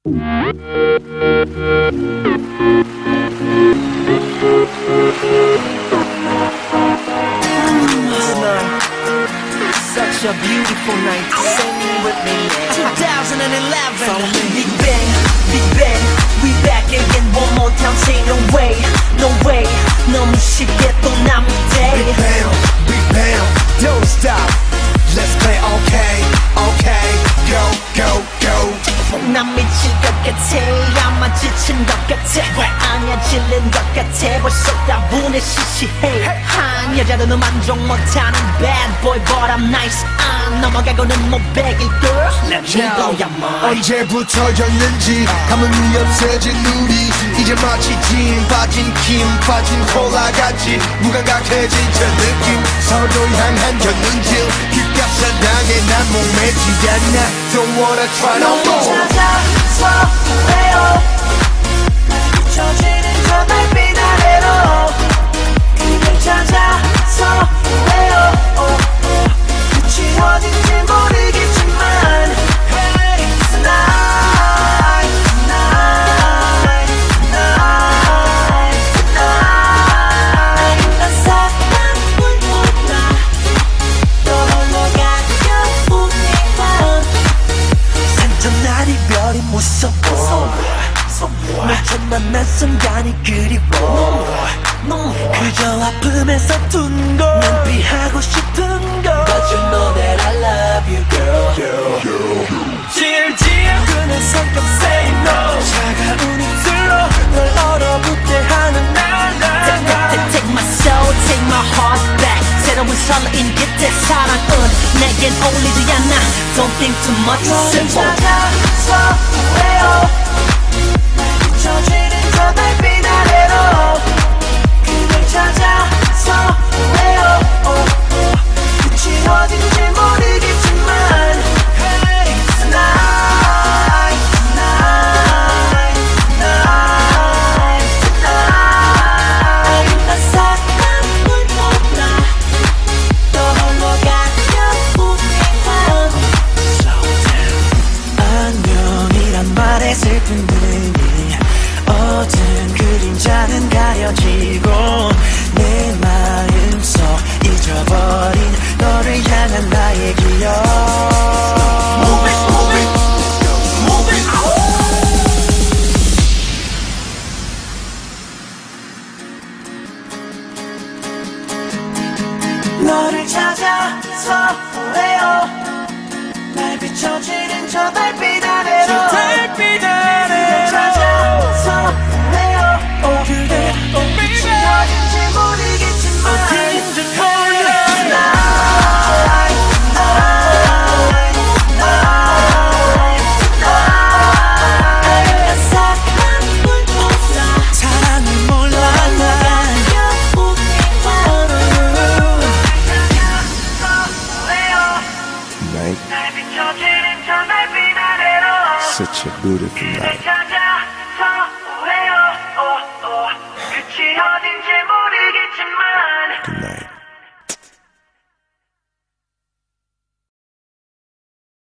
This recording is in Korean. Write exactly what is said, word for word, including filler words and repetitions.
Such a beautiful night. Sing with me now. twenty eleven. Big Bang, Big Bang. We back again one more time. Say no way, no way. 너무 쉽게 또 남은 day. Big Bang, Big Bang. Don't stop. Let's play okay, okay. Go, go, go. 난 미칠 것 같아. 아마 지친 것 같아. 왜 아냐 질린 것 같아. 벌써 다분해 시시해. 한 여자로는 만족 못하는 bad boy but I'm nice. 안 넘어가고는 못 베길 girl. Let me blow your mind. 언제부터였는지 감흥이 없어진 우리 이제 마치 진 빠진 김 빠진 콜라같이 무감각해진 저 느낌 서로 향한 견눈질 귓가 사랑에 난 목매지 않아 Don't wanna try no more 찾아서 왜요 비춰지는 저 달빛 아래로 그댈 찾아서 왜요 끝이 어딘지 모르겠지만 Hey tonight tonight tonight tonight 난 사랑을 몰라 또 홀로 가려운 난 이별이 무서워 널 처음 만난 순간이 그리워 그저 아픔에서 둔거 난 피하고 싶은 거 But you know that I love you girl 질질 끄는 성격 say no 차가운 입술로 널 얼어붙게 하는 날 Take, take my soul, take my heart back 새로운 설레임 깃대 사랑은 내겐 어울리지 않아 Don't think too much, it's simple 찾아서 왜요 비춰지는 저 달빛 아래로 그댈 찾아서 왜요 끝이 어딘지 모르겠지만 Hey tonight tonight tonight tonight 난 사랑을 몰라 또 홀로 가려운 안녕이란 말에 슬픈 눈이 어두운 그림자는 가려지고 내 마음속 잊어버린 너를 향한 나의 기억 Move it, move it, move it 너를 찾아서 왜요 날 비춰지는 저 달빛 아래로 저 달빛 아래로 찾아서 왜요 그대 빛이 어딘지 모르겠지만 어딘지 몰라 Tonight, tonight, tonight, tonight 난 사랑을 몰라 사랑을 몰라 난 Tonight Such a beautiful night